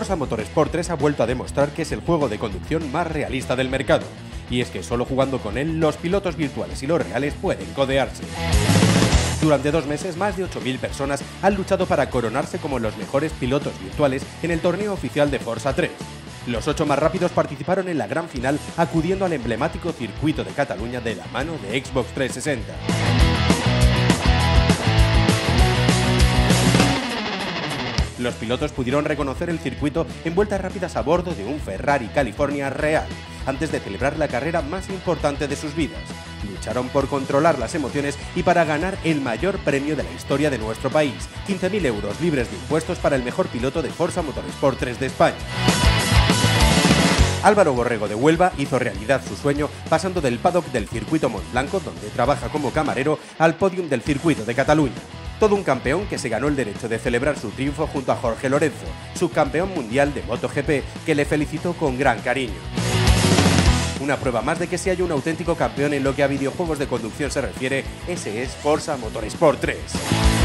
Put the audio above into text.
Forza Motorsport 3 ha vuelto a demostrar que es el juego de conducción más realista del mercado, y es que solo jugando con él los pilotos virtuales y los reales pueden codearse. Durante 2 meses, más de 8.000 personas han luchado para coronarse como los mejores pilotos virtuales en el torneo oficial de Forza 3. Los 8 más rápidos participaron en la gran final acudiendo al emblemático circuito de Cataluña de la mano de Xbox 360. Los pilotos pudieron reconocer el circuito en vueltas rápidas a bordo de un Ferrari California real, antes de celebrar la carrera más importante de sus vidas. Lucharon por controlar las emociones y para ganar el mayor premio de la historia de nuestro país, 15.000 euros libres de impuestos para el mejor piloto de Forza Motorsport 3 de España. Álvaro Borrego de Huelva hizo realidad su sueño pasando del paddock del circuito Montblanco, donde trabaja como camarero, al podium del circuito de Cataluña. Todo un campeón que se ganó el derecho de celebrar su triunfo junto a Jorge Lorenzo, subcampeón mundial de MotoGP, que le felicitó con gran cariño. Una prueba más de que si hay un auténtico campeón en lo que a videojuegos de conducción se refiere, ese es Forza Motorsport 3.